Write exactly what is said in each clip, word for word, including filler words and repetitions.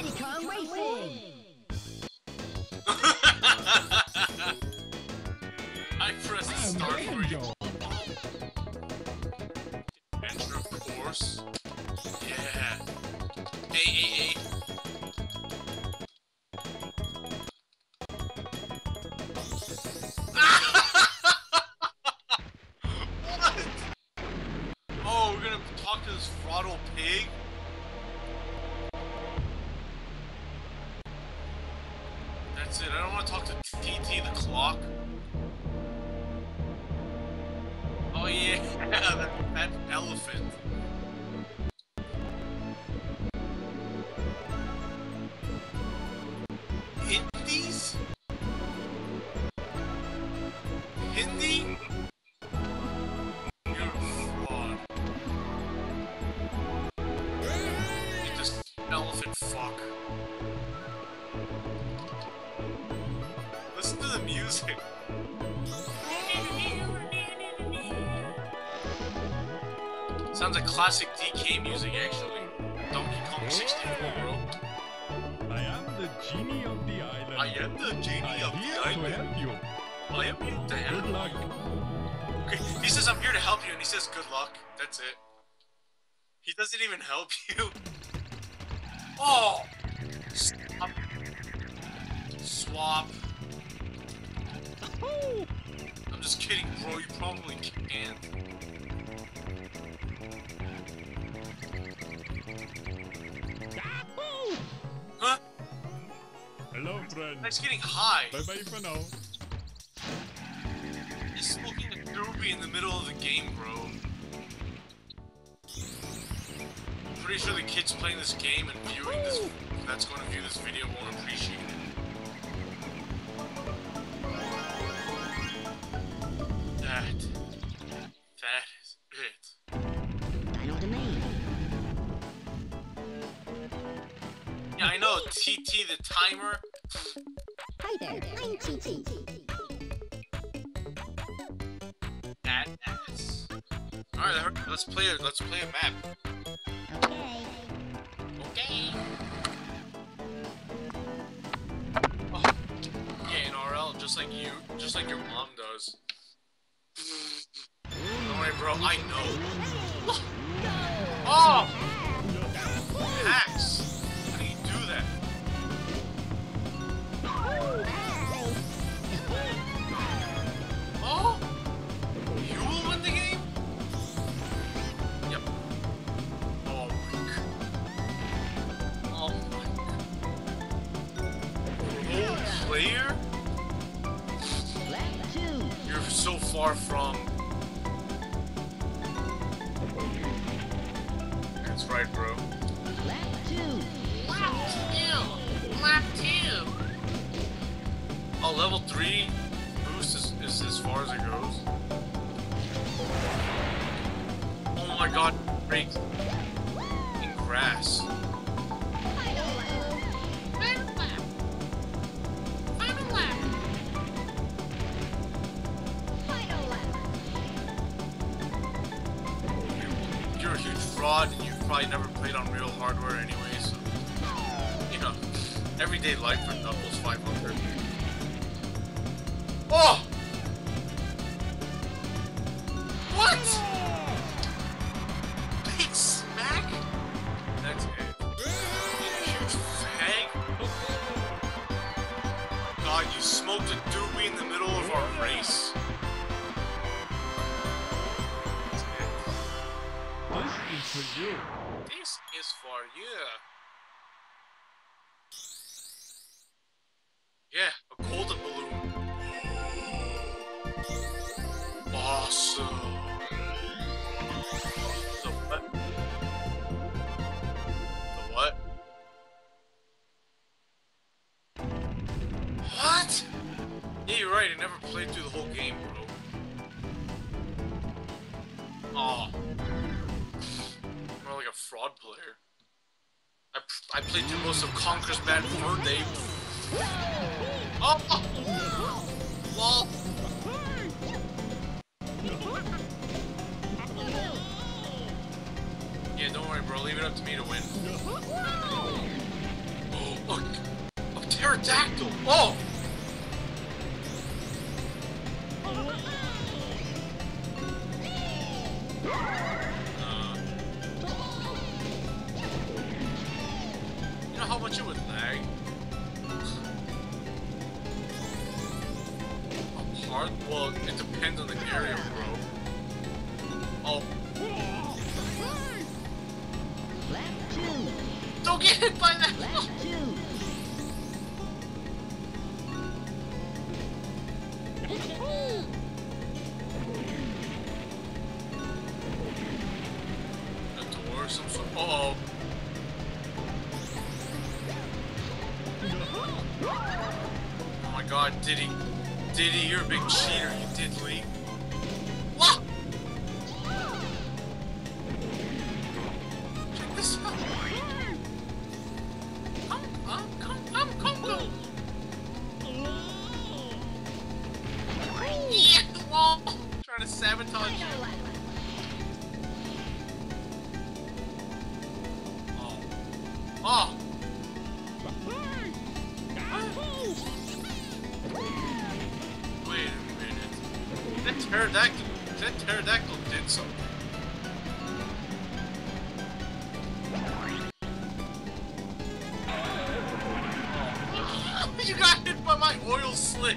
Diddy Kong Racing! I pressed start for you. Enter, of course. Yeah. A A A. What? Oh, we're gonna talk to this throttle pig? That's it. I don't want to talk to T T the clock. Oh yeah, that, that elephant. Indies? Hindi? You're a fraud. You just elephant fuck. Listen to the music. Sounds like classic D K music, actually. Donkey Kong sixty-four, bro. I am the genie of the island. I am the genie I of am the here island. to help you. I am here to help Good you. luck. Okay, he says I'm here to help you, and he says good luck. That's it. He doesn't even help you. Oh! Stop. Swap. I'm just kidding, bro. You probably can't. Huh? Hello, friend. That's getting high. Bye bye for now. He's smoking a doobie in the middle of the game, bro. I'm pretty sure the kids playing this game and viewing this, that's going to view this video, won't appreciate it. That, that is it. Final domain. Yeah, I know, T T the timer. Hi there, I'm T T. That ass. Alright, let's play it. Let's play a map. Okay. Okay. Oh. Yeah, in R L, just like you, just like your mom does. Don't worry, bro. I know. Oh! Hacks. How do you do that? Oh! You will win the game? Yep. Oh my god. Oh my god. Old player? Lap two. You're so far from... That's right, bro. Lap two. Lap two! Lap two! Oh, level three boost is, is as far as it goes. Oh my god, break in grass. Final lap. Final lap. Final lap. Final lap. You're a huge fraud and you've probably never played on real hardware anyway, so... You know, everyday life for Knuckles five hundred. Oh! What? Big smack? That's it. You huge fag. God, you smoked a doobie in the middle of our race. That's it. This is for you. This is for you. Yeah, a golden balloon. Awesome. The what? The what? What? Yeah, you're right. I never played through the whole game, bro. Aw. More like a fraud player. I, I played through most of Conker's Bad Fur Day. Oh! Lol. Yeah, don't worry, bro. Leave it up to me to win. Oh, pterodactyl! Oh! Uh, you know how much it would lag? How hard? Well, it depends on the area, bro. Oh. Left two. Don't get hit by that! Left two. A door, some sort. Uh oh. Oh my god, Diddy. Diddy, you're a big cheater, you did leave. What? Check this out. Come, come, come, come, come, come. Yeah, the wall. Trying to sabotage you. Oh. Oh. Wait a minute. That pterodactyl, that pterodactyl did something. You got hit by my oil slick.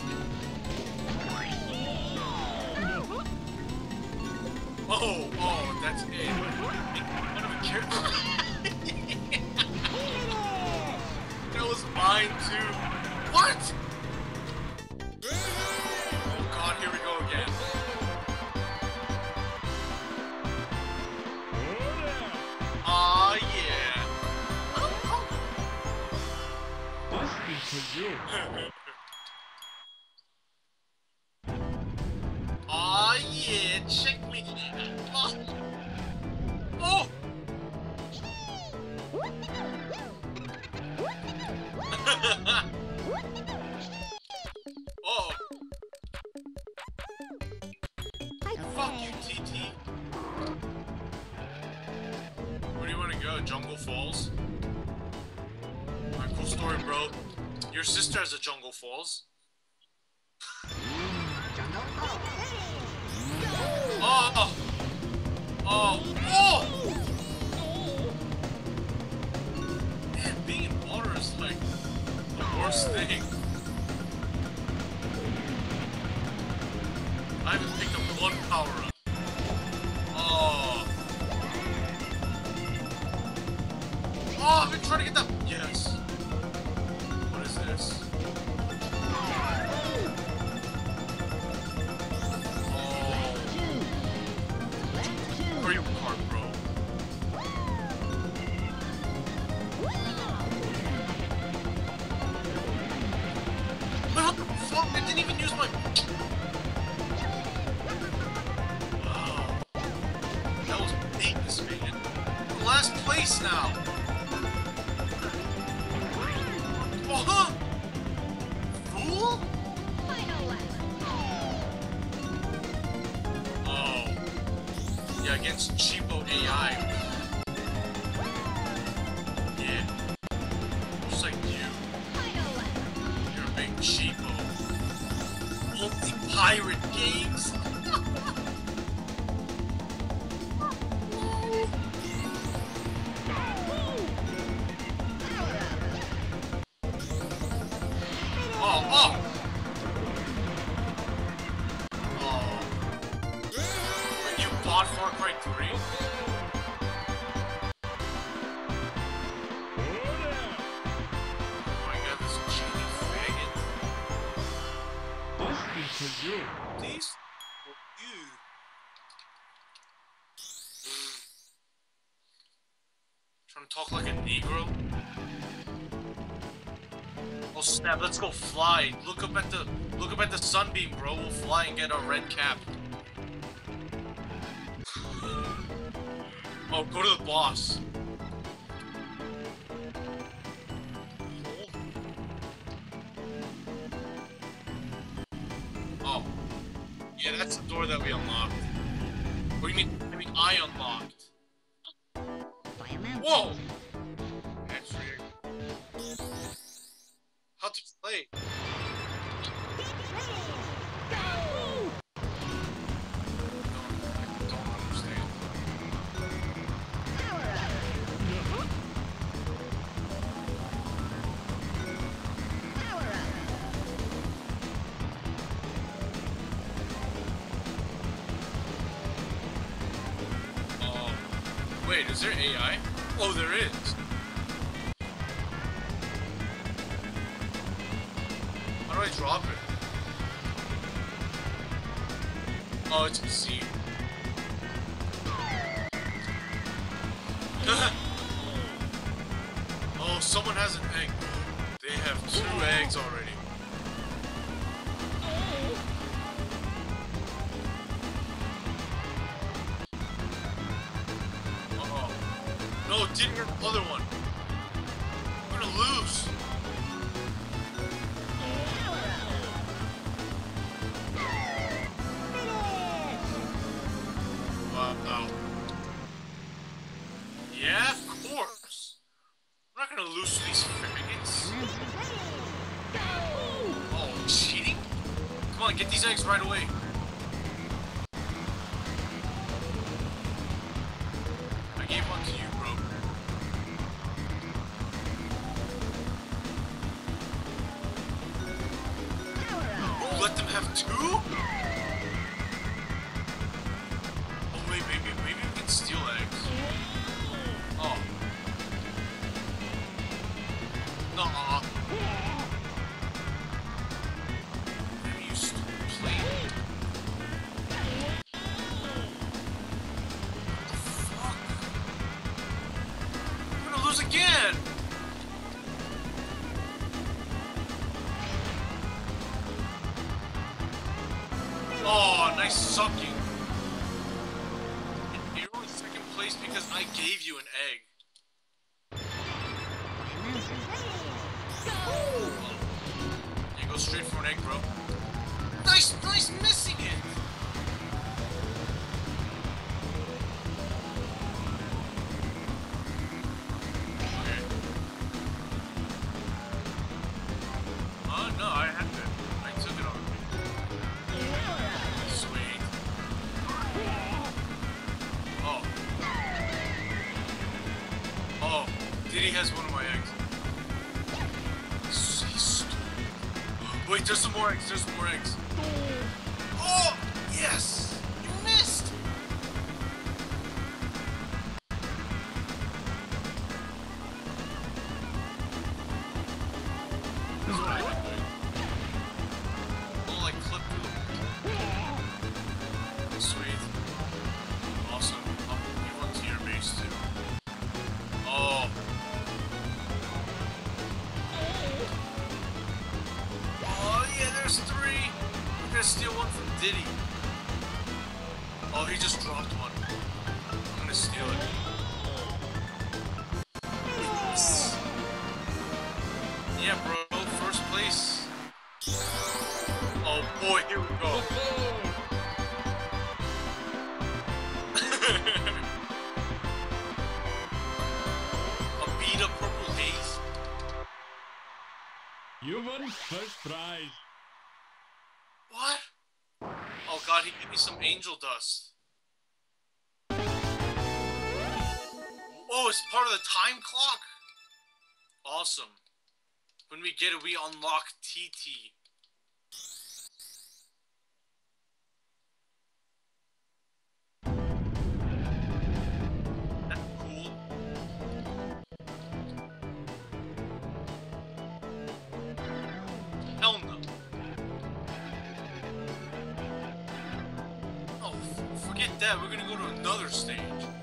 Oh, oh, that's it. I don't be careful. That was mine too. What? Oh god, here we go again. Aw, yeah. Aw, yeah, check me. Oh. Oh. Oh. Fuck you, T T. Where do you want to go? Jungle Falls? Alright, cool story, bro. Your sister has a Jungle Falls. Oh! Oh! Oh! Man, being in water is like the worst thing. I haven't picked up one power up. Oh! Oh, I've been trying to get that. Yes. What is this? Where are you parked, bro? Wait, what the fuck? I didn't even use my... Wow. That was weakness, man. Last place now. Oh, huh? Fool? Final lap. Oh. Yeah, against cheapo A I. Yeah. Just like you. Final lap. You're a big cheapo. Multi-pirate games. Oh, oh! Oh. You bought Far Cry three? Oh my god, this cheating faggot. These for you. Trying to talk like a Negro? Oh snap, let's go fly. Look up at the look up at the sunbeam, bro. We'll fly and get our red cap. Oh, go to the boss. Oh. Yeah, that's the door that we unlocked. What do you mean? I mean I unlocked. Fire mountain. Whoa! That's weird. How to play. Wait, is there A I? Oh, there is. How do I drop it? Oh, it's Z. Oh, someone has an egg. They have two eggs already. No, didn't get the other one. We're gonna lose. Wow. Yeah, of course. I'm not gonna lose to these faggots. Oh, cheating? Come on, get these eggs right away. I gave one to you, bro. Let them have two? Oh wait, maybe maybe we can steal eggs. Oh. No. Maybe you stupid plane. What the fuck? We're gonna lose again! Oh, nice sucking. You're only second place because I gave you an egg. You go straight for an egg, bro. Nice, nice missing it. Okay. Oh no, I had it. I took it already. Sweet. Oh. Oh, Diddy has one of my eggs. He's stupid. Wait, there's some more eggs, there's some more eggs. Oh, yes! You missed! This is what I can do. Oh, like clip through. Sweet. Awesome. I'll give one to your base too. Oh. Oh yeah, there's three. We're gonna steal one from Diddy. Oh, he just dropped one. I'm gonna steal it. Yes. Yeah, bro. First place. Oh boy, here we go. A beat up purple haze. You won first prize. What? Oh god, he gave me some angel dust. Oh, it's part of the time clock. Awesome. When we get it, we unlock T T. That's cool. Hell no. Oh, f forget that. We're gonna go to another stage.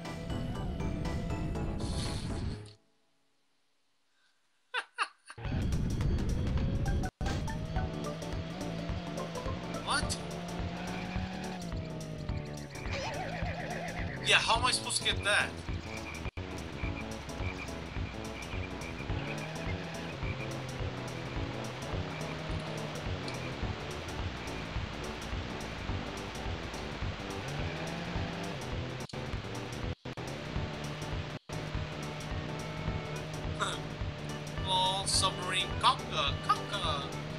What? Yeah, how am I supposed to get that? Oh, submarine conga, conga.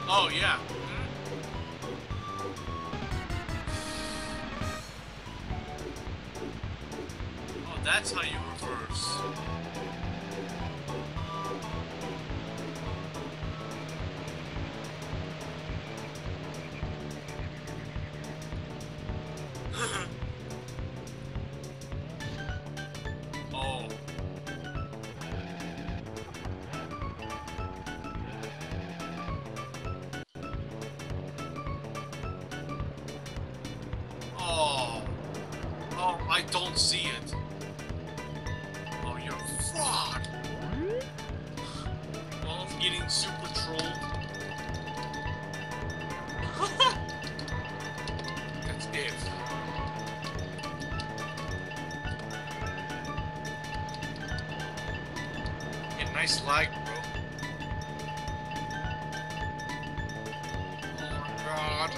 Oh, yeah. Oh, that's how you reverse. Oh. Oh. Oh, I don't see it. Oh, you're a fraud. Well, getting super trolled. That's it. Yeah, nice lag, bro. Oh my god.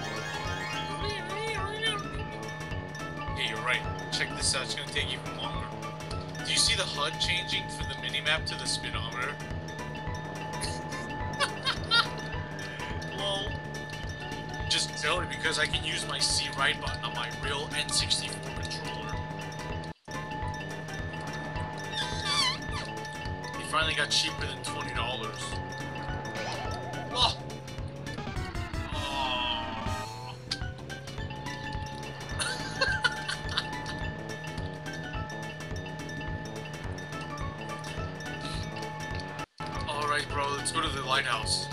Yeah, you're right. Check this out. It's gonna take even longer. Do you see the H U D changing from the minimap to the speedometer? Lol. Just silly because I can use my C right button on my real N sixty-four controller. He finally got cheaper than twenty dollars. Oh. Alright, bro, let's go to the lighthouse.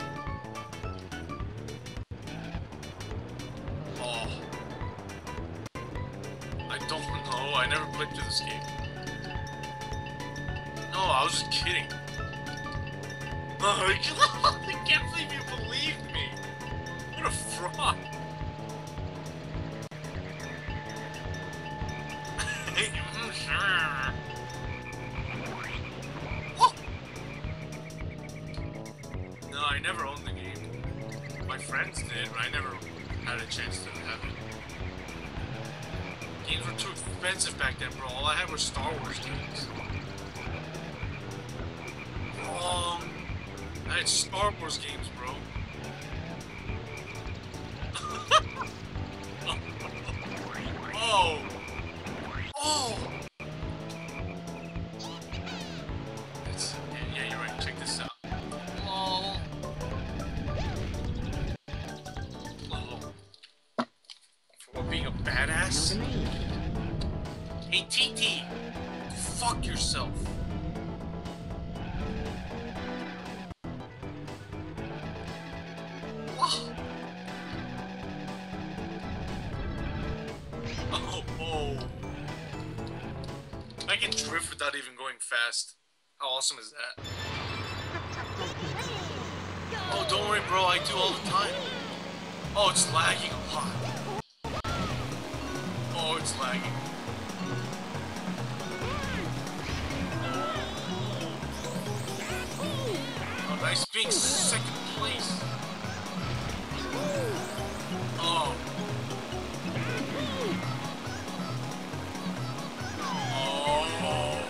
Oh. I don't know. I never played through this game. No, I was just kidding. Oh, I can't believe you believed me. What a fraud. Sure. Oh. No, I never owned the game. My friends did, but I never had a chance to have it. Games were too expensive back then, bro. All I had were Star Wars games. Wrong. I had Star Wars games, bro. Oh. Oh. It's, yeah, you're right. Check this out. Oh. Oh. For being a badass. Hey, T T. Fuck yourself. Oh, oh. I can drift without even going fast. How awesome is that? Oh, don't worry, bro. I do all the time. Oh, it's lagging a lot. Oh, it's lagging. Oh, nice being second place. Oh. Oh.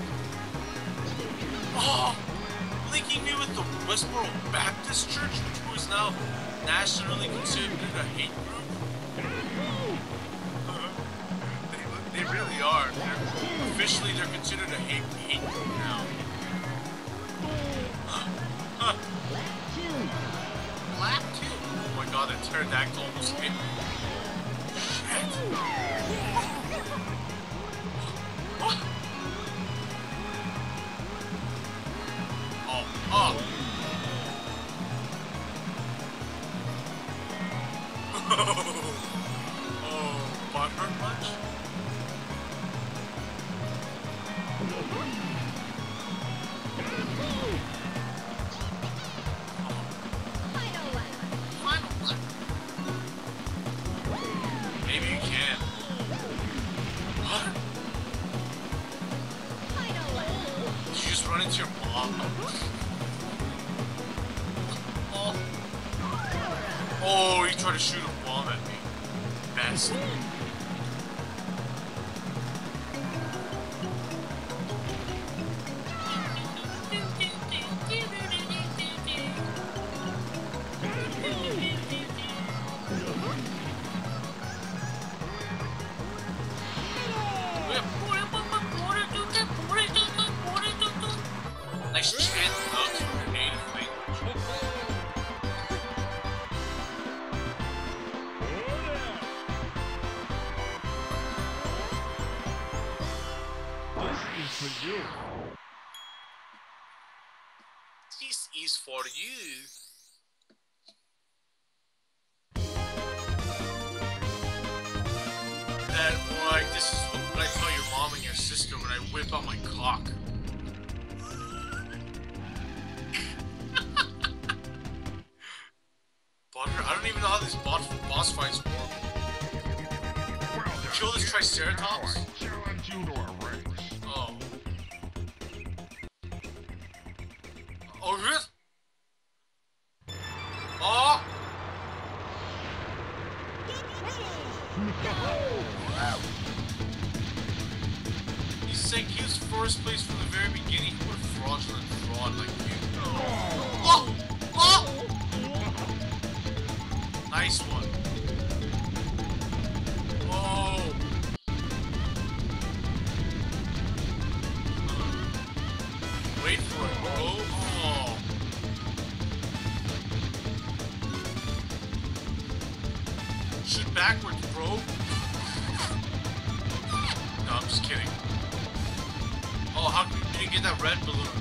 Oh. Linking me with the Westboro Baptist Church, which is now nationally considered a hate group. they, they really are. They're, officially, they're considered a hate, hate group now. Huh. Lap two. Oh my god, that pterodactyl almost hit me. Shit. What? Oh, oh. Oh, butt hurt much? Maybe you can. What? Did you just run into your mom? Oh. Oh, you tried to shoot a bomb at me. Bastard. you. This is for you. That, like, this is what I tell your mom and your sister when I whip out my cock. Butter? I don't even know how these boss, boss fights work. Kill this Triceratops? Challenge you to a race. Oh. Oh, yes? Oh! He's saying he was first place from the very beginning. What a fraudulent fraud like you. Oh! Oh! Nice one. Oh! Wait for it, bro. Oh! Shoot backwards, bro. No, I'm just kidding. Oh, how can you get that red balloon?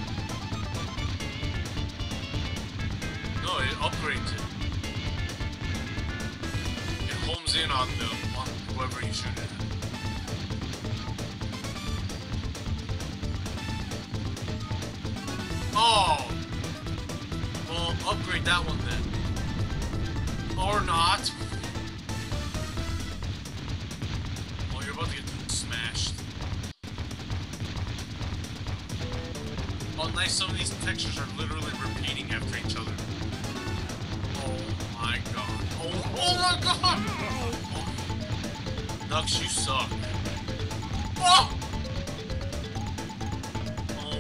No, it upgrades it. It homes in on the on whoever you shoot it at. Oh! Well, upgrade that one then. Or not. Oh, you're about to get smashed. Oh, nice. Some of these textures are literally repeating after each other. Oh my god. Oh, oh my god! Oh. Nux, you suck. Oh! Oh.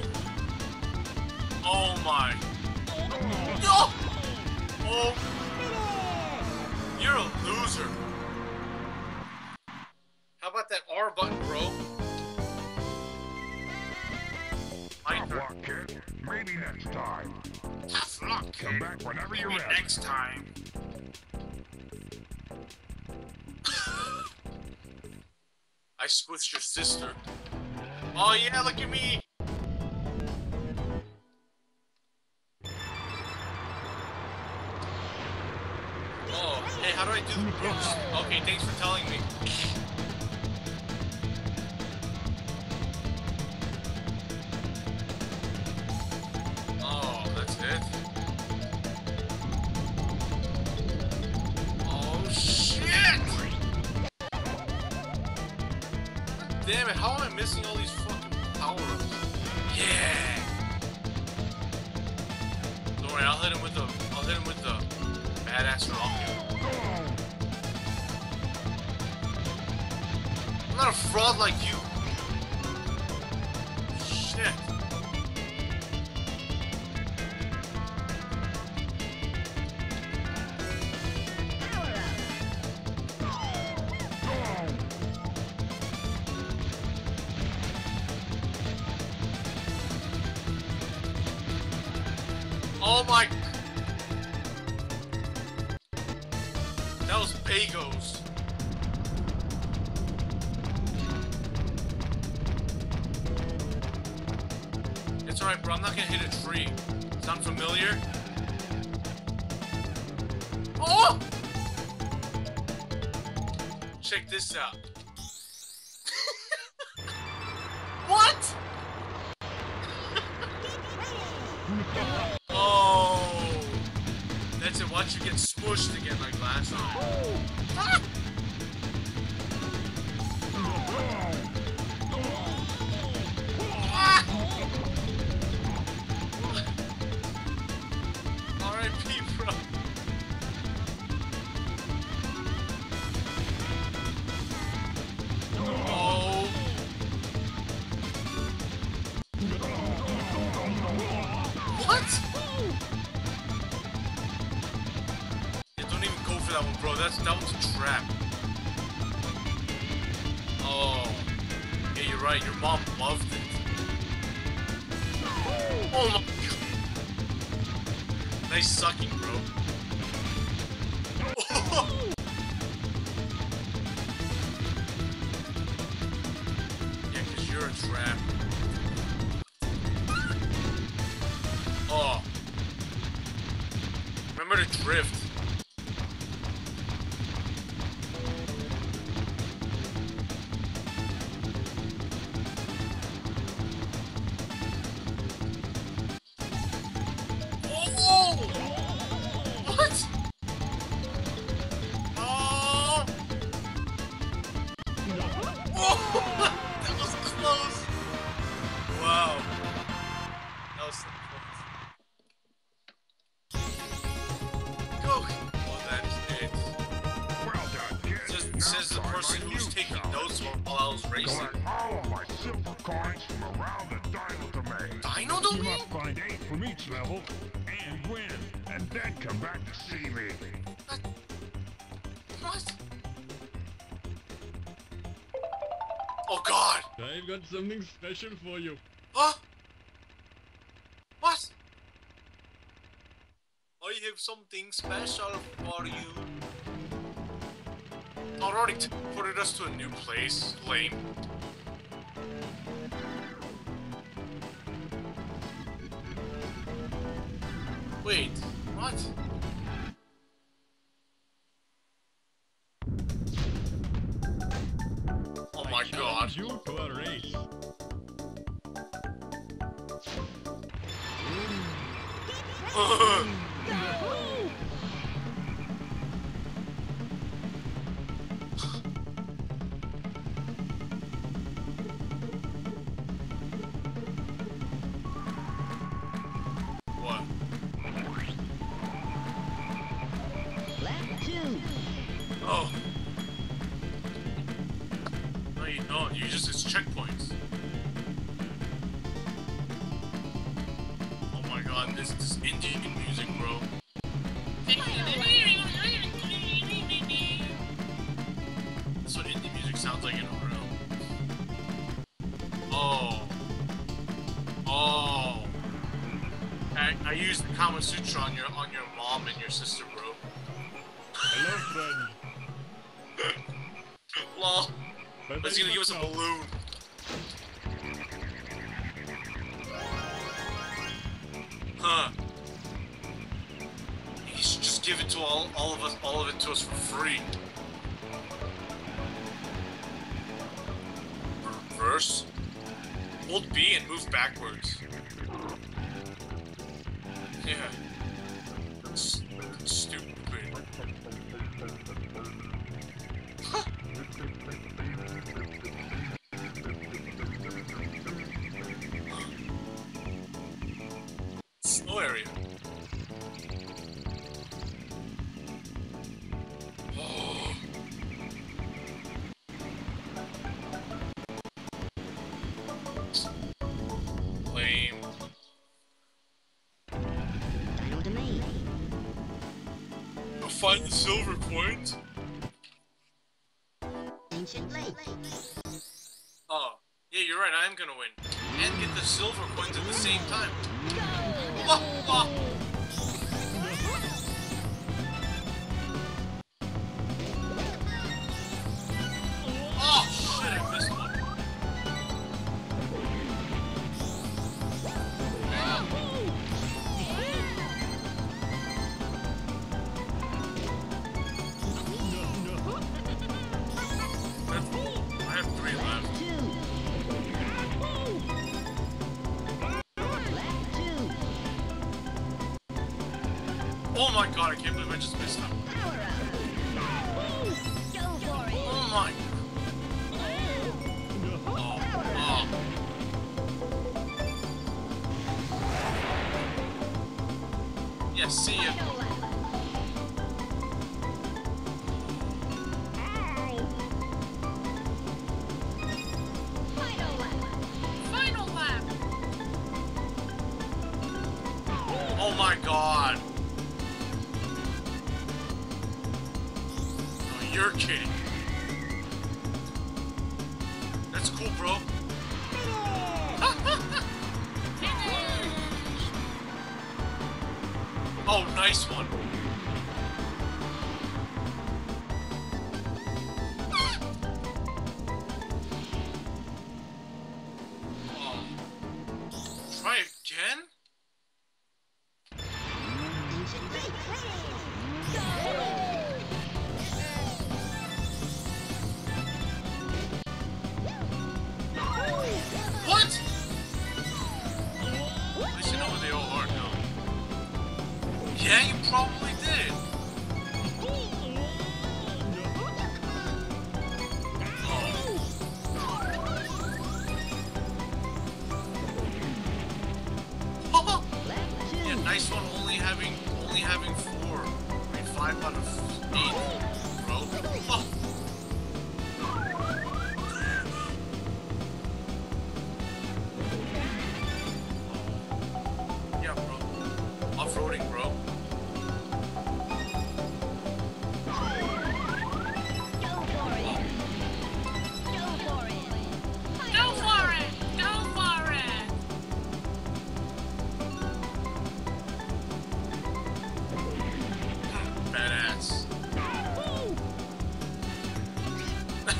Oh my. No! Oh. You're a loser. How about that R button, bro? Tough luck, kid. Maybe next time. Tough luck, kid. Come back whenever you're Maybe ready. next time. I squished your sister. Oh yeah, look at me. Oh, hey, how do I do the boost? Okay, thanks for telling me. Oh, that's it? Oh, shit! God damn it, how am I missing all these fucking power-ups? Yeah! Don't worry, I'll hit him with the, I'll hit him with the badass rocket. I'm not a fraud like you. Shit. Oh my... That was Bagos. It's alright, bro. I'm not gonna hit a tree. Sound familiar? Oh! Check this out. What? Oh! That's it. Watch you get smushed again like last time. Ah! Ah! R I P, bro. Oh. What? Yeah, don't even go for that one, bro. That's that one's a trap. Oh. Yeah, you're right. Your mom loved it. Oh my god. Nice sucking, bro. Yeah, because you're a trap. to drift. Oh! What? Oh! Oh! That was close! Wow. That was so close. Go! Oh, that is it. Well done, kid. Says, Now says the try person my who's new taking salad. notes while I was racing. Collect all of my silver coins from around the dino domain. Dino You domain? must find eight from each level and win, and then come back to see me. What? Oh god! I've got something special for you. Huh? What? I have something special for you. Already teleported us to a new place. Lame. Wait, what? Oh my god. Challenge you to a race. What? Lap two. Oh. No, you don't. You just, it's checkpoints. Oh my god, this is Indian music, bro. That's what indie music sounds like in a room. Oh. Oh. I, I used the Kama Sutra on your on your mom and your sister, bro. Hello, friend. Lol. Bye-bye He's gonna give us a for now. balloon. Huh. He should just give it to all all of us all of it to us for free. Reverse. Hold B and move backwards. Yeah. That's, that's stupid. Huh. Snow area. Oh. Lame. Dino domain. I'll find the silver coins. Ancient lake. Oh, yeah, you're right. I am gonna win and get the silver coins at the same time. Oh, oh. Oh, shit, I missed one. That's, I have three left. Two. Lap two. Oh my god, I can't believe I just missed them. Power up. Go for it. Oh my. Oh, oh. Yeah, see ya. Final lap. Final lap. Final lap. Oh my god. Oh, you're kidding. That's cool, bro. Oh, nice one. Oh. Try again? Ancient lake.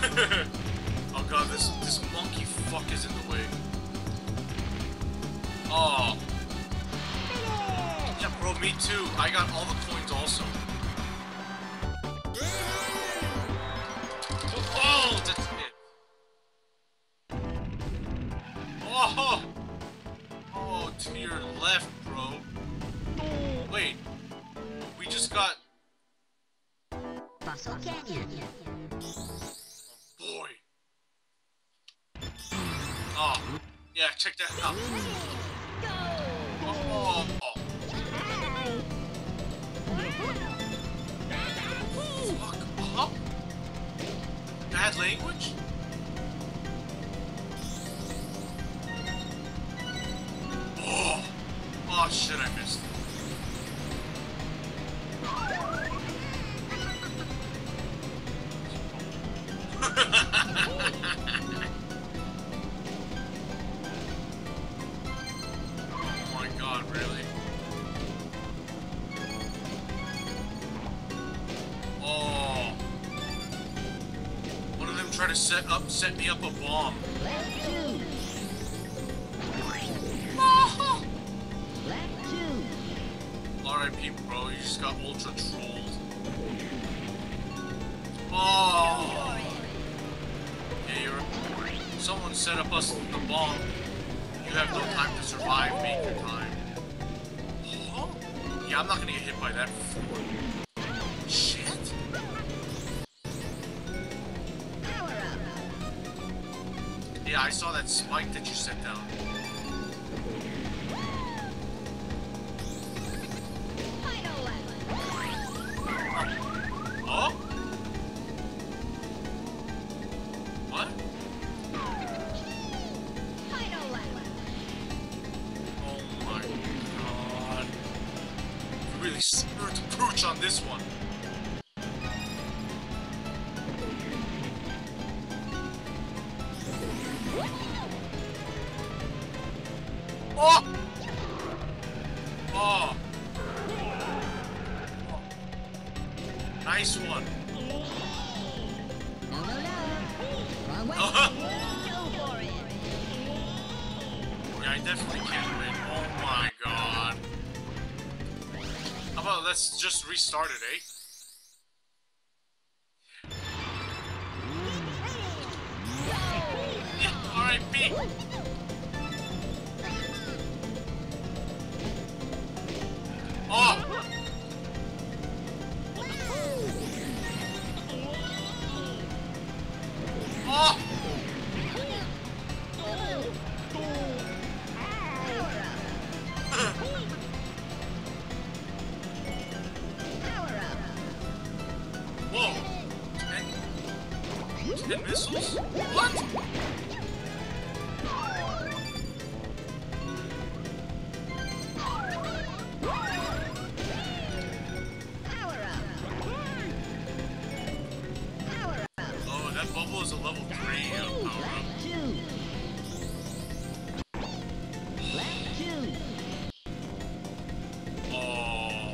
Oh god, this this monkey fuck is in the way. Oh. Yeah, bro, me too. I got all the coins also. Oh, that's it. Oh! Oh, to your left, bro. Wait. We just got... Fossil Canyon. Boy. Oh. Yeah, check that out. Oh. Oh. Fuck up. Bad language? Oh. Oh shit, I missed. Oh my god, really? Oh. One of them tried to set up set me up a bomb. Oh. R I P bro, you just got ultra trolled. Oh. Yeah, you're someone set up us the bomb. You have no time to survive, make your time. Oh. Yeah, I'm not gonna get hit by that before. Shit. Yeah, I saw that spike that you set down. Oh? What? Oh my god. You really screwed the pooch on this one. Oh! Oh! Nice one. No, no, no. Wrong way. Uh-huh. Go for it. Yeah, I definitely can't win. Oh my god. How about let's just restart it, eh? Yeah, R I P. Oh! Oh! Whoa! Ten? Ten missiles? What? Oh, that bubble is a level three uh, power up. Oh.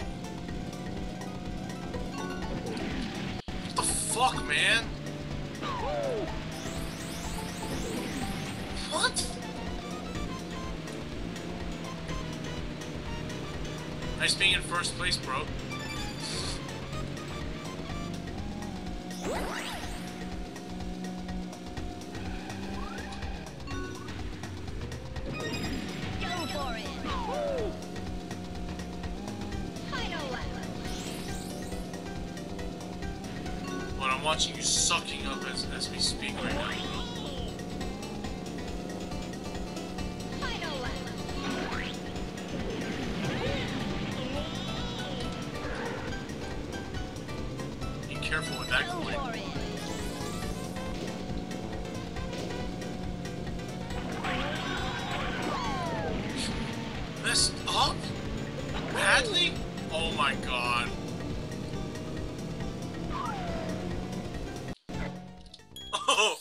What the fuck, man? What? Nice being in first place, bro. Go for it. But I'm watching you sucking up as, as we speak right now, bro. Be careful with that coin. Messed up? Badly? Oh my god. Oh!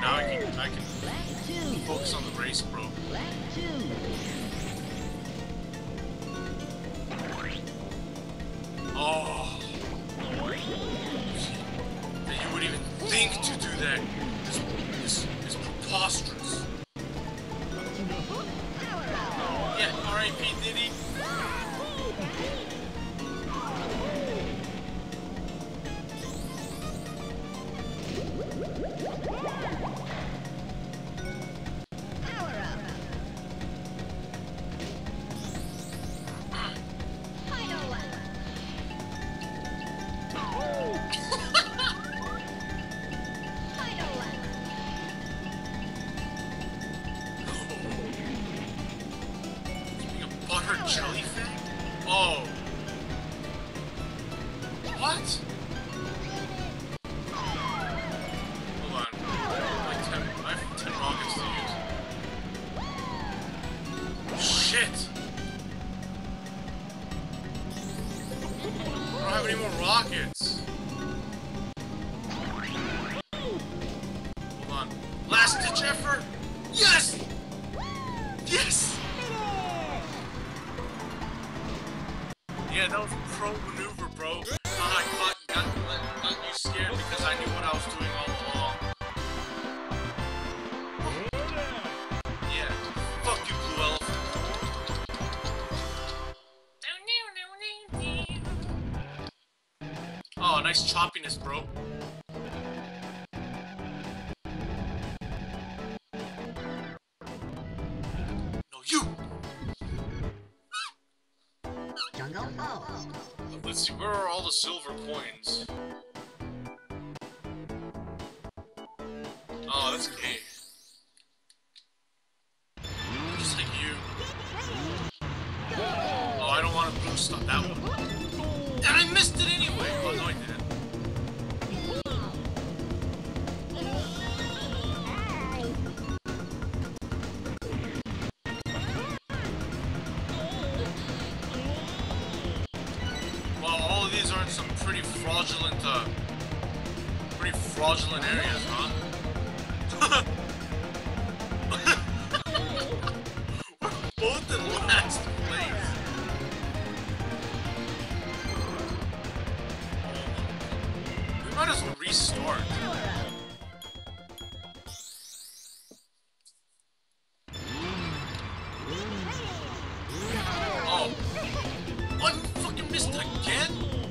Now I can, I can focus on the race, bro. Oh. That you would even think to do that is, is, is preposterous. Yeah, R I P Diddy. Jellyfish? Oh. What? Hold on. I have ten, I have ten rockets to use. Shit! I don't have any more rockets. Hold on. Last ditch effort? Yes! Yes! Yeah, that was a pro maneuver, bro. Uh, I caught, got, got you scared because I knew what I was doing all along. Yeah, fuck you, blue elephant. Oh, nice choppiness, bro. No, you! Let's see, where are all the silver coins? Oh, that's gay. Just like you. Oh, I don't want to boost on that one. And I missed it anyway! Oh, no, I didn't. These are in some pretty fraudulent, uh, pretty fraudulent areas, huh? We're both in last place. We might as well restart. Oh. Oh, you fucking missed it again?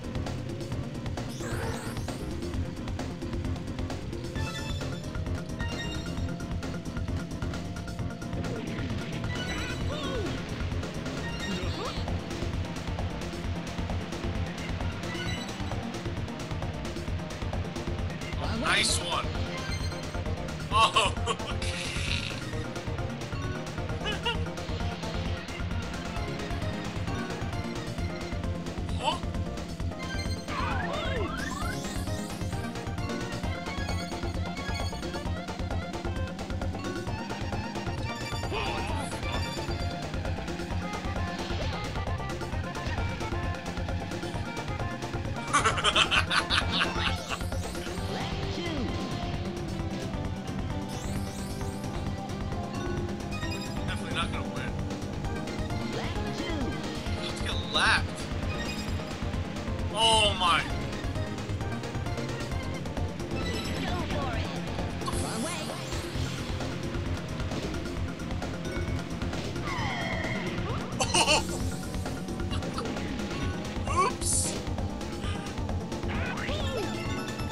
Nice one. Oh. Huh? Definitely not gonna win. Let's get lapped. Oh my. Go for it. Wrong way. Oh. Oops.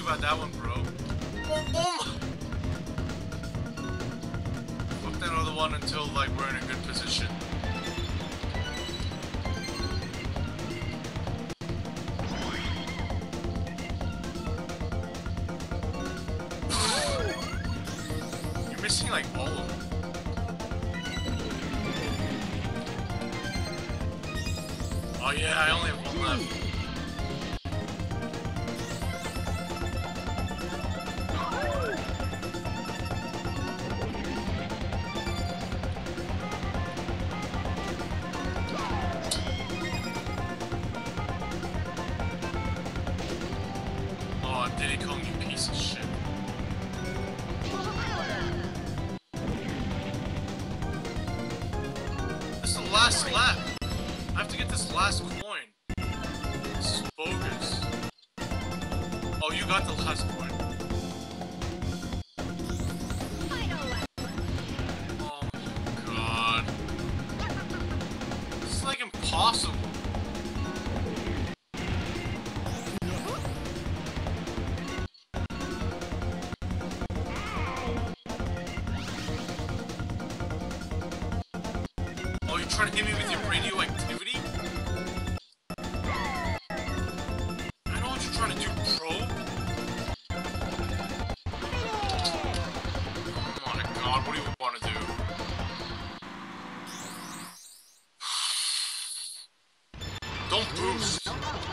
about that one, bro. Oh, oh my! Fuck that other one until, like, we're in a good position. You're missing, like, all of them. Oh yeah, I only have one left. Oh, Diddy Kong, you piece of shit. This is the last lap. I have to get this last coin. This is bogus. Oh, you got the last coin. Oh my god. This is like impossible. Oh, you're trying to hit me with your radioactivity? I know what you're trying to do, bro. Oh my god, what do you want to do? Don't boost.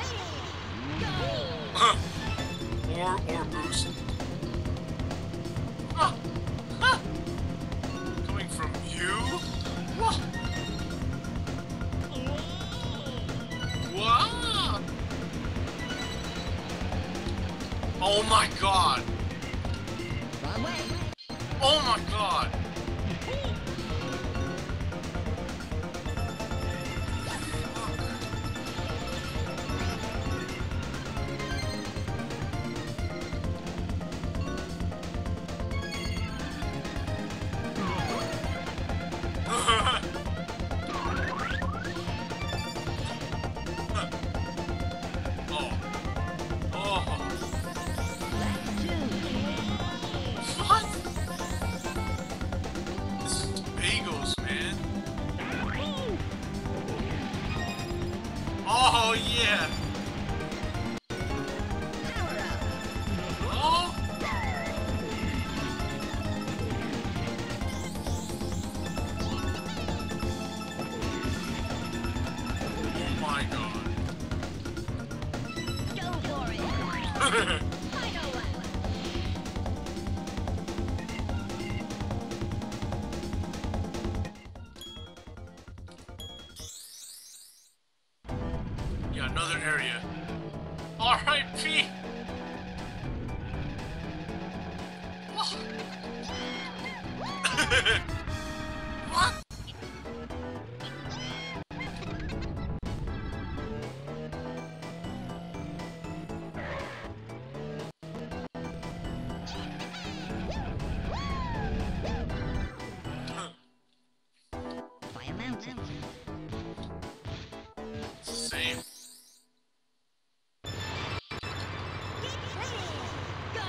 or, or boost. Huh. Huh. Coming from you? What? What? Oh my god! Oh my god! Oh. Oh. What? This is bagels, man. Oh, yeah. Oh. Oh my god. Go for it. Final one. Yeah, another area. R I P What? What? By a mountain. It's the same. Go!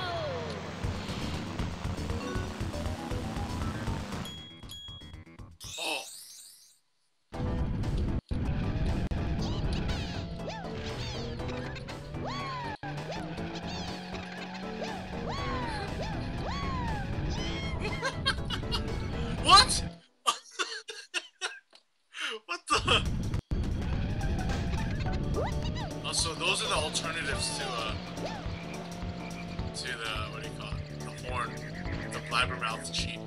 Oh. What? What the? Oh, so those are the alternatives to uh to the what do you call it? The horn, the blabbermouth cheat.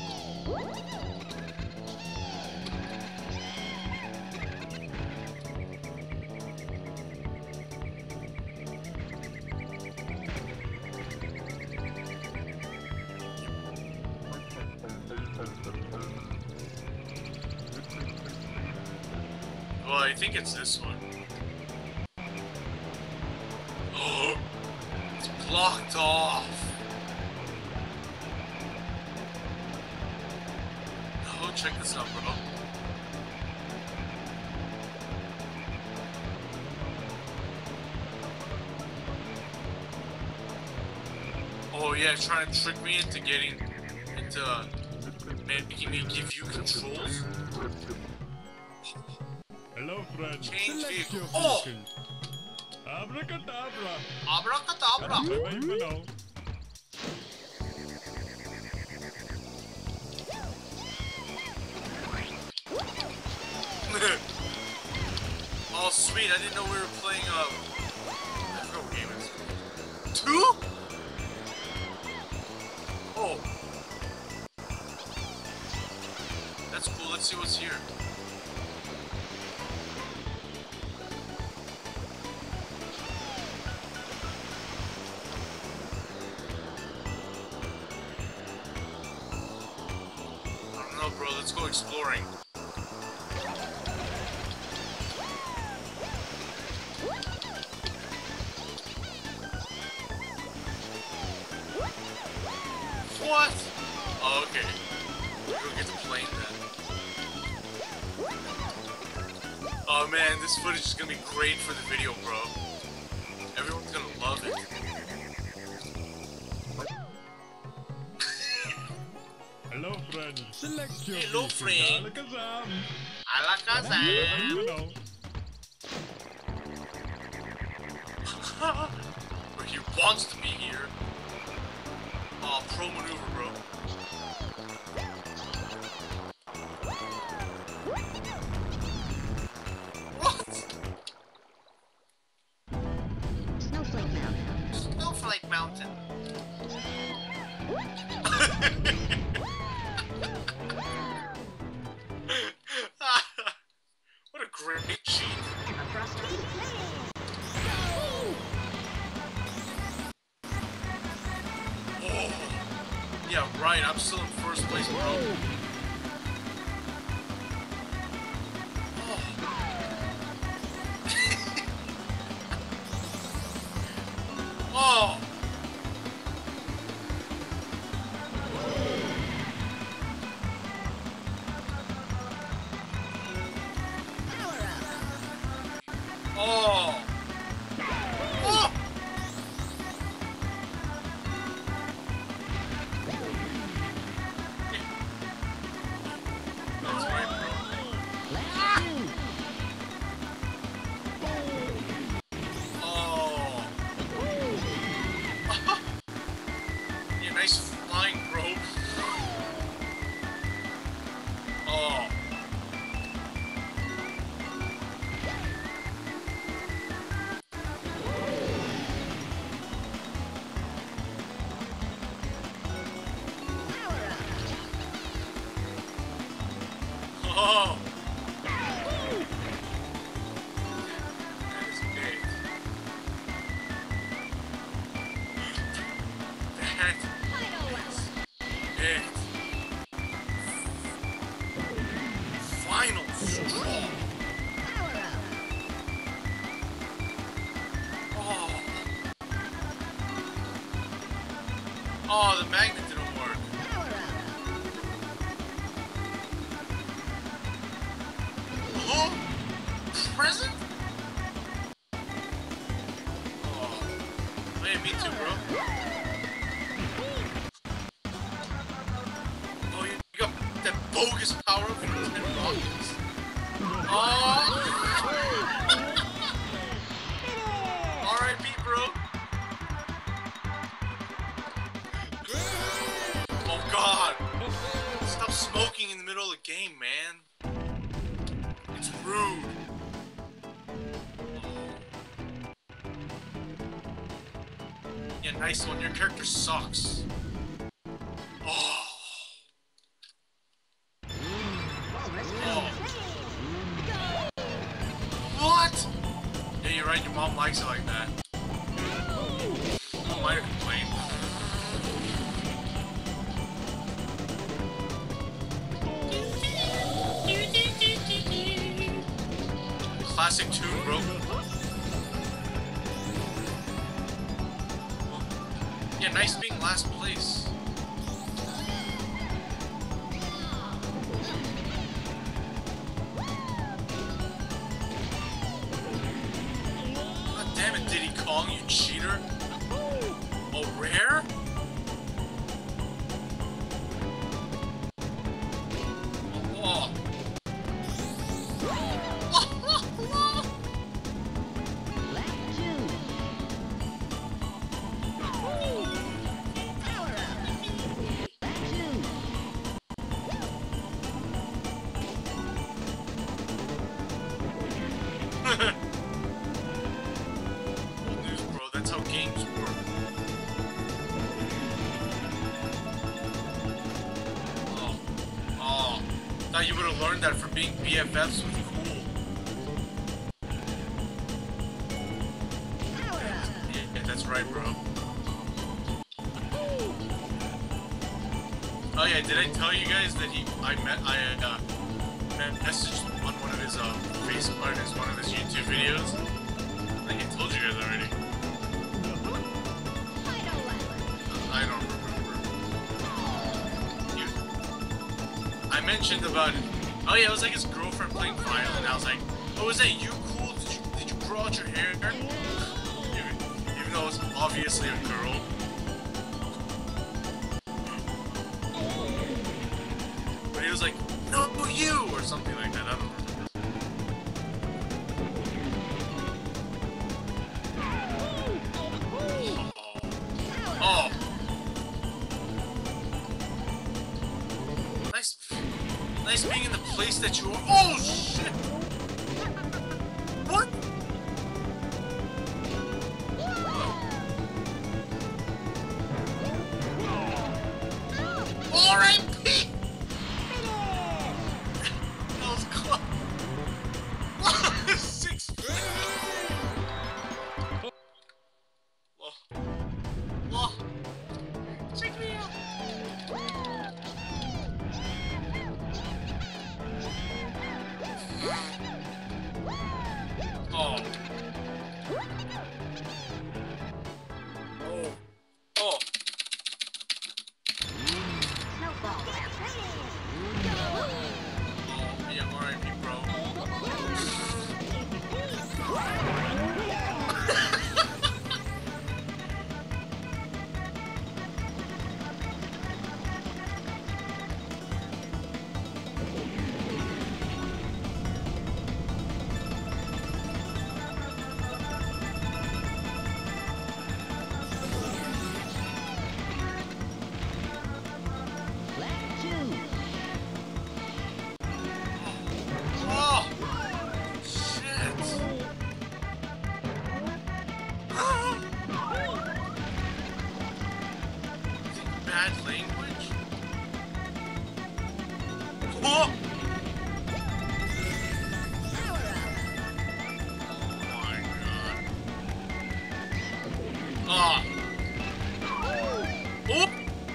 Well, I think it's this one. Oh, it's blocked off. Oh, check this out, bro. yeah, trying to trick me into getting into uh, making me give you controls. Hello, friend. Change Select vehicle. your Oh! vehicle. Abracadabra. Abracadabra! Sabay mo na. Oh, sweet. I didn't know we were playing, uh... I forgot what game it is. Two? Oh. That's cool. Let's see what's here. I don't know, bro. Let's go exploring. What? Oh, okay. We'll get the plane then. Oh man, this footage is gonna be great for the video, bro. Everyone's gonna love it. Hello, friend. Select your Hello, vehicle. friend. Alakazam. Alakazam. You know. Or he wants to be here. Oh, pro maneuver, bro. What? Snowflake Mountain. Snowflake Mountain. What a great cheat. Across the Oh. Yeah, right. I'm still in first place, bro. Oh. Oh. Oh. Oh. That's right, bro. Ah. Oh. Yeah, nice flying, bro. Oh. Oh. That is big. That is it. Final straw. Oh. Oh, the magnet didn't work. Oh, present? Oh, man, me too, bro. Oh, you got that bogus power up from ten rockets. Oh! R I P, bro. Oh, God. Stop smoking in the middle of the game, man. It's rude. Yeah, nice one. Your character sucks. Oh. Oh. What? Yeah, you're right. Your mom likes it like that. I might have complained. Classic tune, bro. Yeah, nice being last place. God damn it, Diddy Kong, you cheater. Oh, rare? That's how games work. Oh. Oh. Thought you would have learned that from being B F Fs with Cool. Yeah, that's right, bro. Oh yeah, did I tell you guys that he, I met, I uh, messaged on one of his, uh, Facebook, on his, one of his YouTube videos? I think I told you guys already. I don't remember. You, I mentioned about it. Oh yeah, it was like his girlfriend playing violin, and I was like, oh, is that you, Cool? Did you, did you grow out your hair? Even, even though it's obviously a girl. But he was like, no, you! Or something like that, I don't know. Oh. Nice, nice being in the place that you are. Oh shit! What? R I P! That was close. Six. Whoa. Whoa. Check me out. Oh. Oh. Oh. Snowball. Oh, yeah, R I P, bro. Oh! Shit! Bad language? Oh! Oh my god. Ah! Oh!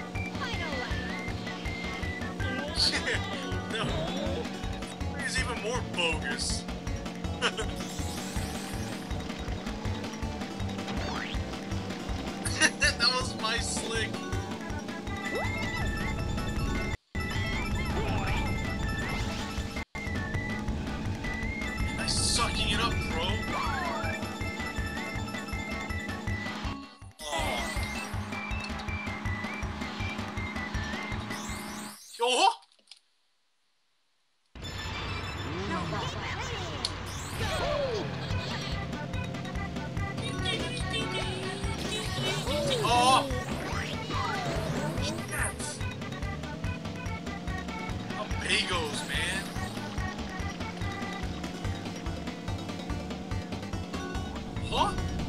Shit! No! He's even more bogus. That was my slick. Nice sucking it up, bro. Oh. Oh. Oh! Shit! How bagos, man. Huh?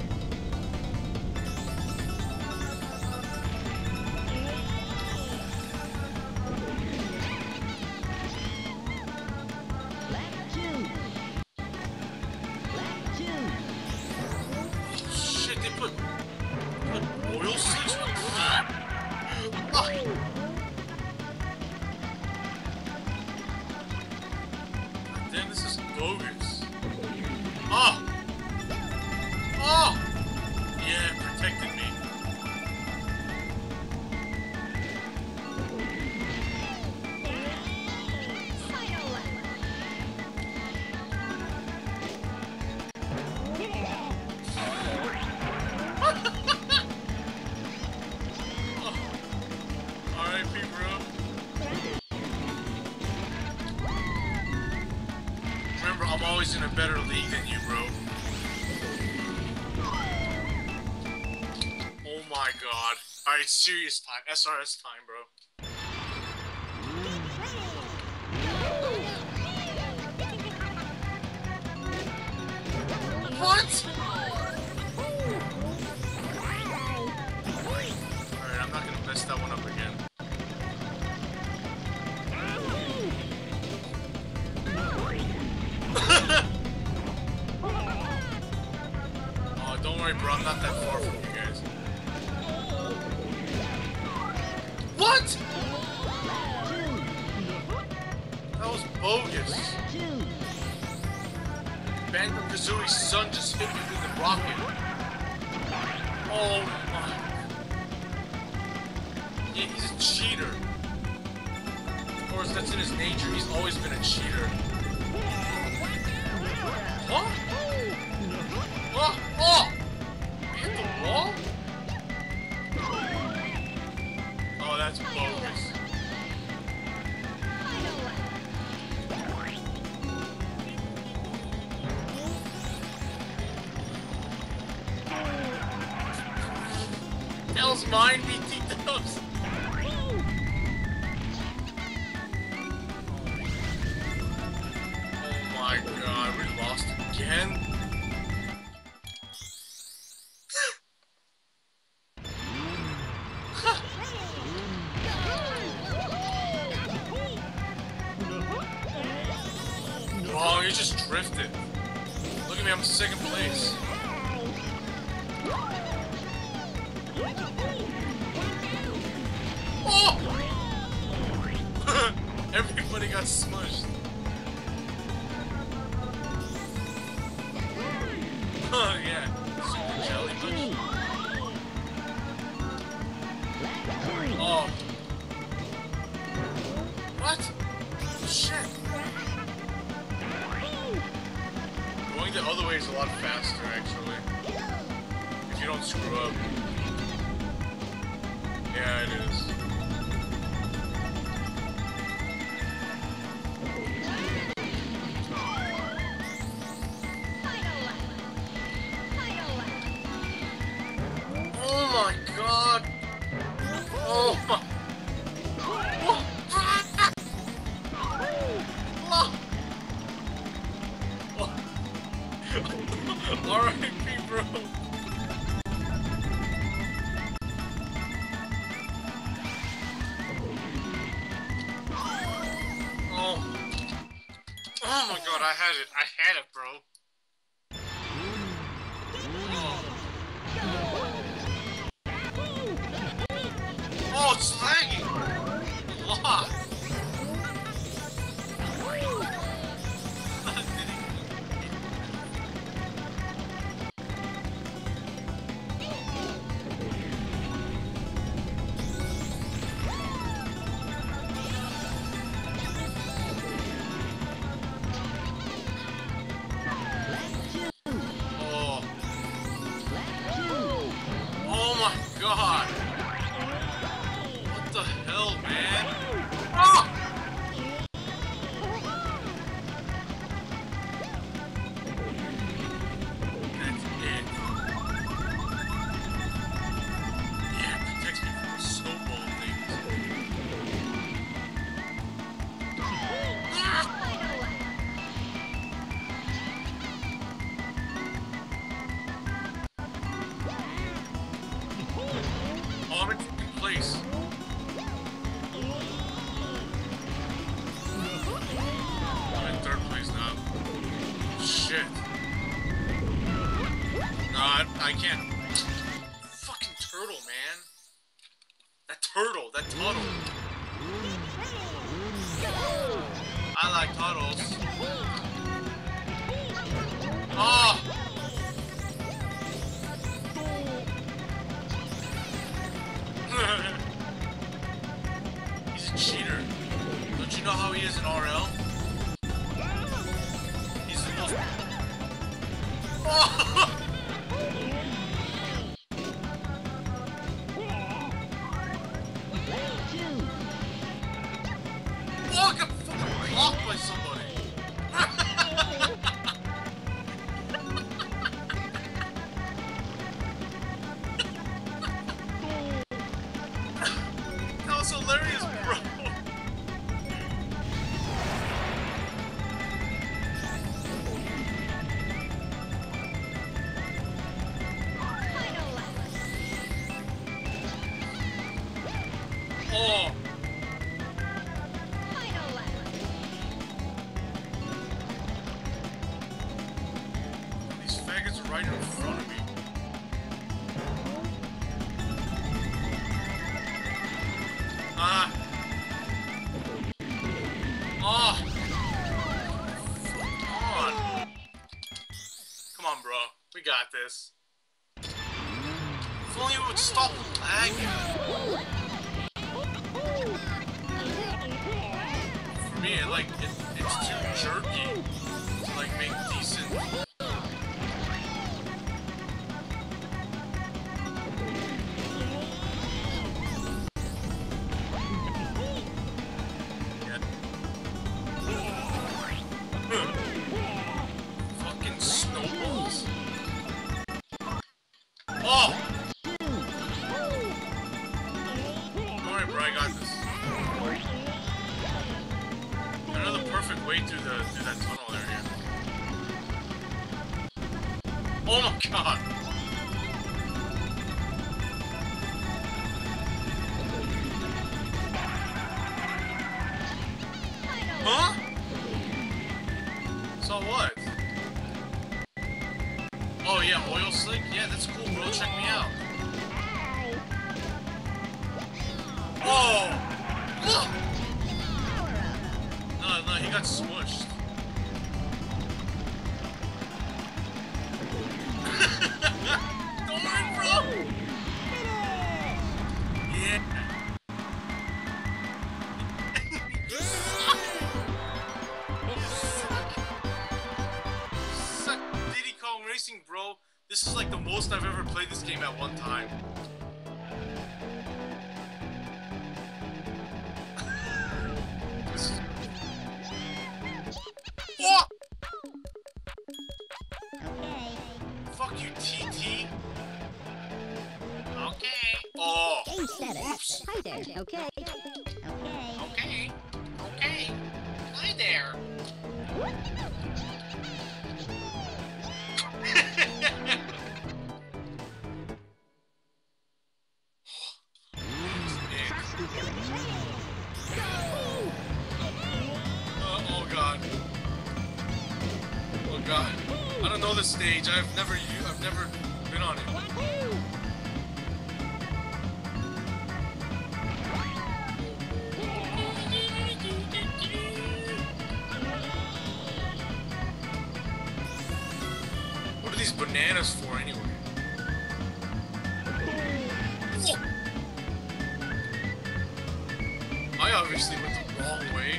Shit, they put, put oil slicks on that? Oh. God damn, this is bogus. Oh! Oh! Yeah, it protected me. R I P, bro. Remember, I'm always in a better league than you, bro. Oh my god. Alright, serious time. S R S time, bro. What? worry, bro. I'm not that far from you guys. What? That was bogus. Banjo-Kazooie's son just hit me with the rocket. Oh my. Yeah, he's a cheater. Of course, that's in his nature. He's always been a cheater. What? What? Oh! I hit the wall? Oh, that's bogus. Hell's mine, B T Dubs. Oh my god, we lost again. Oh, you just drifted. Look at me, I'm in second place. Oh! Everybody got smushed. Oh yeah, super jelly bush. Oh. What? Shit. Going the other way is a lot faster, actually. If you don't screw up. Yeah, it is. Oh my god! Oh my... R I P, bro. Oh. Oh my god, I had it. I had it, bro. Oh, oh it's lagging. A lot. God! What the hell, man? Oh! That's it. Yeah, it protects me from the snowball things. Ah! Oh, I'm in fucking place. I'm in third place now. Shit. No, I, I can't. Fucking turtle, man. That turtle, that turtle. I like turtles. Oh! He's a cheater. Don't you know how he is in R L? He's the most... Oh! Oh, I got fucking blocked by somebody. That was hilarious, bro. Oh. These faggots are right in front of me. We got this. If only it would stop lagging. For me, it, like, it, it's too jerky to, like, make decent. Fucking snowballs. Oh! Alright, bro, I got this. Another perfect way through the through that tunnel area. Oh my god! Huh? So what? Oh yeah, oil slick? Yeah, that's cool, bro. Check me out. Oh! Look! No, no, he got smushed. Don't worry, bro! Yeah. Suck Diddy Kong Racing, bro. This is like the most I've ever played this game at one time. This is... Oh! Okay. Fuck you, T T. Okay. Oh. Game status. Hi there. Okay. Okay. Okay. Okay. Hi there. Uh, oh god. Oh god. I don't know this stage. I've never u- I've never been on it. What are these bananas for anyway? Whoa. I obviously went the wrong way.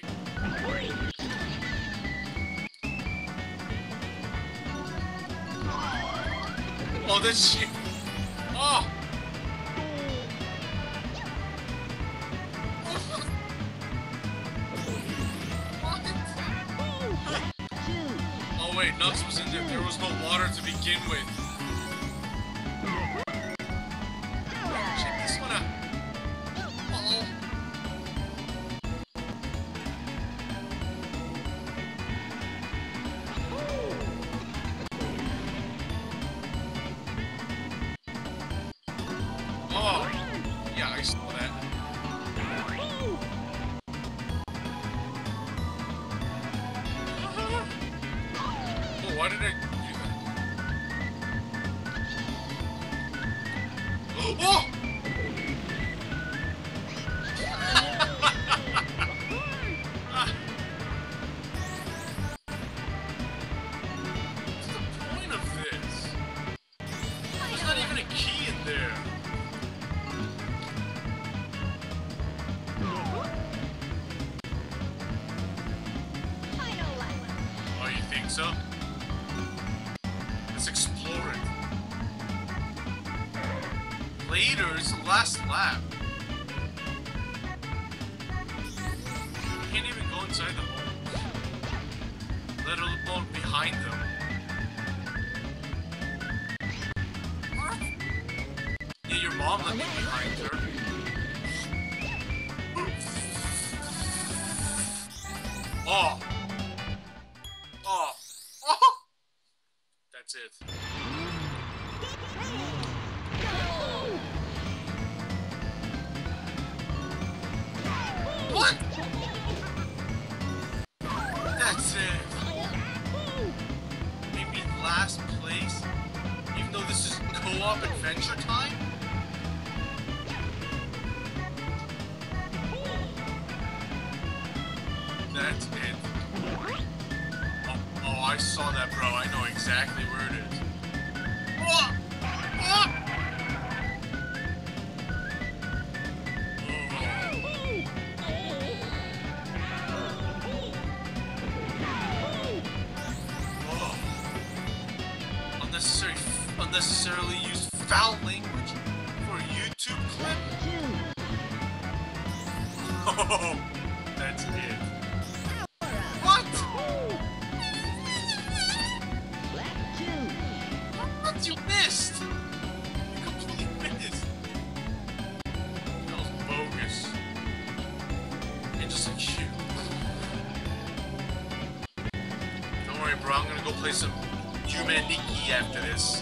Oh, that shit. Oh! Oh wait, Nuts was in there. There was no water to begin with. Check this one out. Uh-oh. Oh, yeah, I saw that. Oh, why did I do that? Oh! What's the point of this? There's not even a key in there. Oh, you think so? Let's explore it. Later's last lap. You can't even go inside the homes, let alone behind them. Yeah, your mom let me behind her. Oh. Oh. Oh. That's it. What? That's it. Maybe last place? Even though this is co-op adventure time? That's it. Oh, oh, I saw that, bro. I know exactly where it is. What? What? Oh. Unnecessary, unnecessarily used foul language for a YouTube clip? Oh, that's it. What? What you missed? You completely missed. That was bogus. And just like you. Don't worry, bro. I'm gonna go play some Humaniki after this.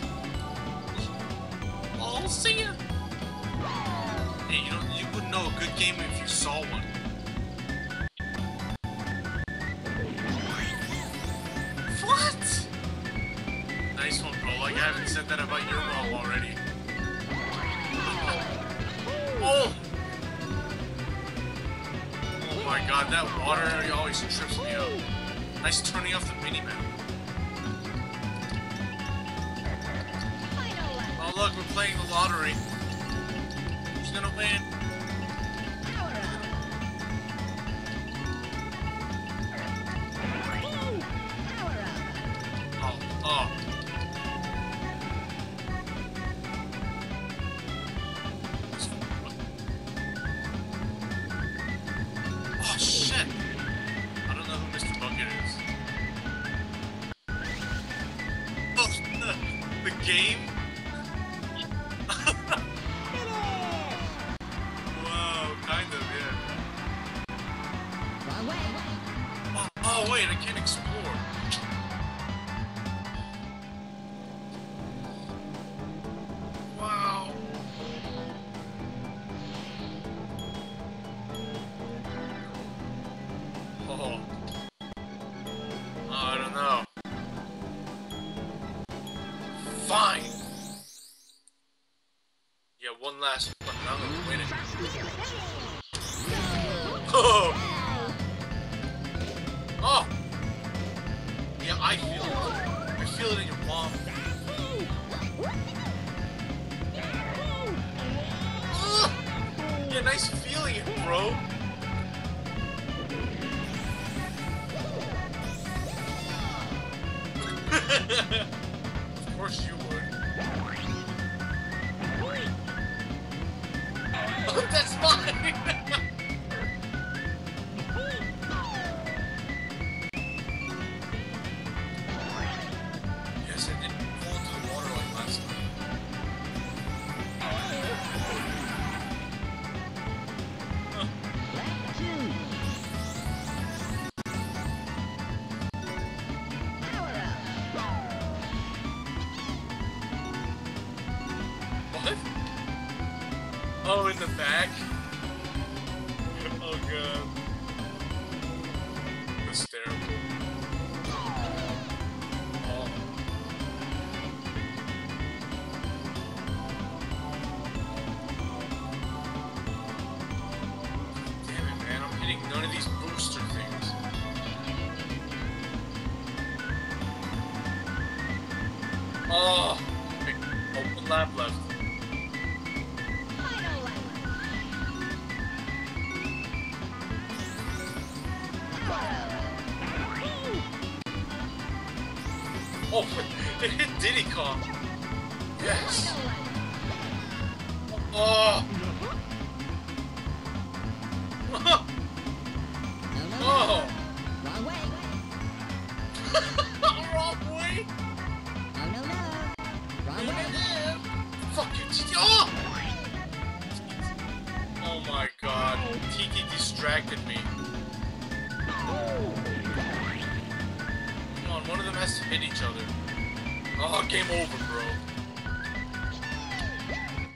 I'll see ya. Hey, you know, you wouldn't know a good game if you saw one. What? Nice one, bro. Like I haven't said that about your mom already. Oh! Oh my god, that water area always trips me up. Nice turning off the minimap. Oh look, we're playing the lottery. Who's gonna win? Oh, oh. Oh shit! I don't know who Mister Bucket is. Oh, the, the game? Wow, kind of, yeah. Oh, oh wait, I can't explore. Wow. Oh. Oh, I don't know. Fine. Yeah, one last one. I'm gonna win it. Oh. Oh. Yeah, I feel it. I feel it in your palm. Oh. Yeah, nice feeling it, bro. Of course you would. Oh, that's mine! Yes, I didn't fall into the water like last time. What? Oh, in the back? Oh god. That's terrible. Oh. Damn it, man. I'm hitting none of these booster things. Oh! Okay. Oh, one lap left. Oh, it hit Diddy Kong. Yes. Oh. Oh. Wrong way. Wrong way. Oh no no. Wrong way. Fuck you, Tiki. Oh. Oh my god. Tiki distracted me. Come on, one of them has to hit each other. Oh, game over, bro.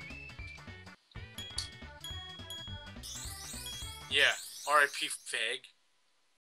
Yeah, R I P fag.